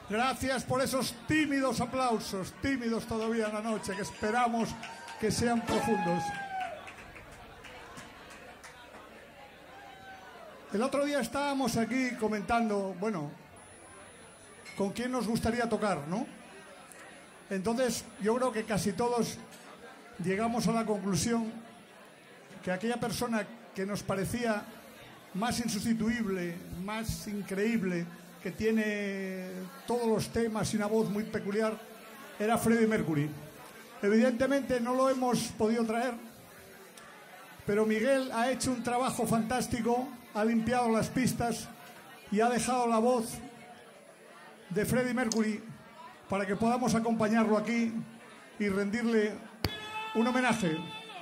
Gracias por esos tímidos aplausos, tímidos todavía en la noche, que esperamos que sean profundos. El otro día estábamos aquí comentando, bueno, con quién nos gustaría tocar, ¿no? Entonces, yo creo que casi todos llegamos a la conclusión que aquella persona que nos parecía más insustituible, más increíble, que tiene todos los temas y una voz muy peculiar, era Freddie Mercury. Evidentemente no lo hemos podido traer, pero Miguel ha hecho un trabajo fantástico, ha limpiado las pistas y ha dejado la voz de Freddie Mercury para que podamos acompañarlo aquí y rendirle un homenaje.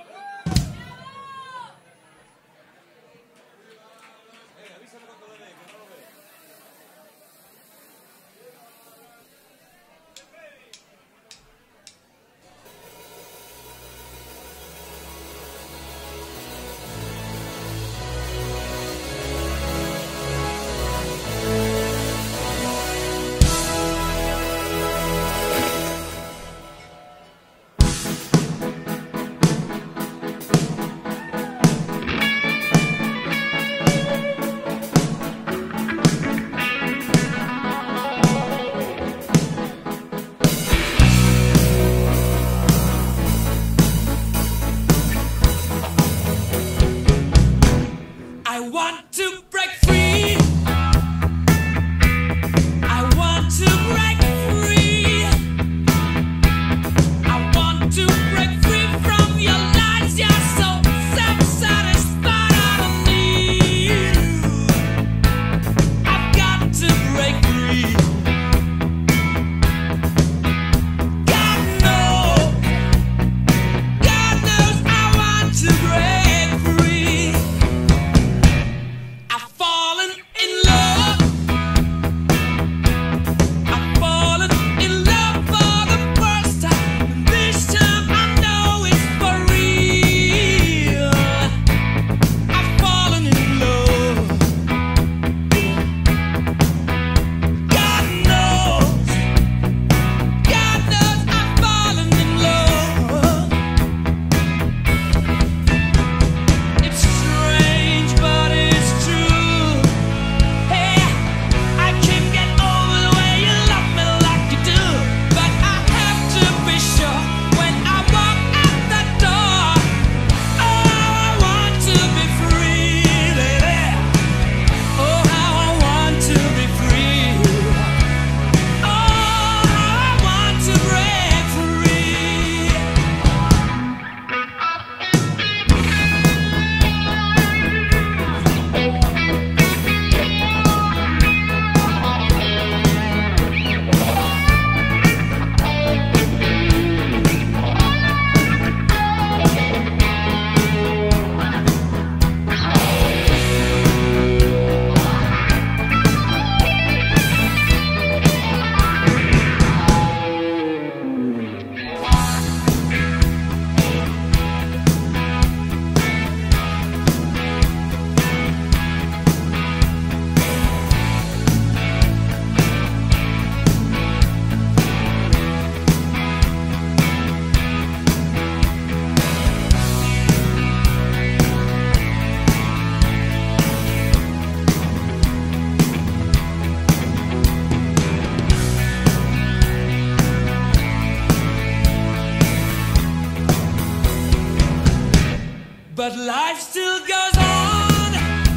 But life still goes on.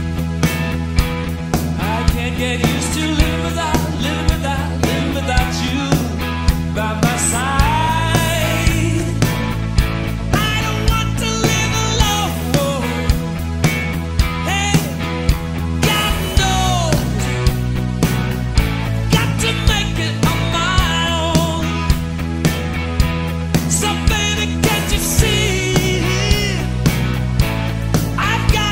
I can't get used to living without you by my side. I don't want to live alone. Hey, God knows, got to make it on my own. So baby, can't you see? I've got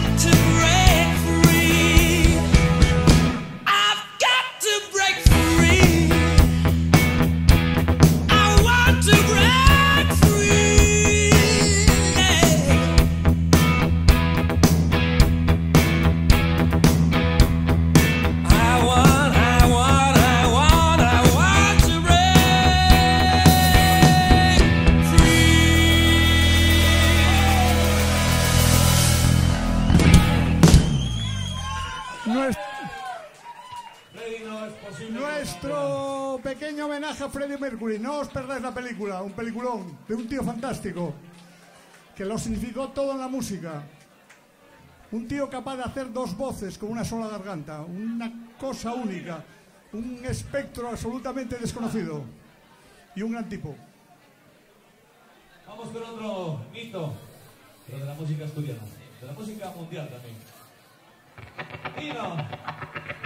Nuestro pequeño homenaje a Freddie Mercury. No os perdáis la película, un peliculón de un tío fantástico que lo significó todo en la música. Un tío capaz de hacer dos voces con una sola garganta, una cosa única, un espectro absolutamente desconocido y un gran tipo. Vamos con otro mito, pero de la música asturiana, de la música mundial también. Dino.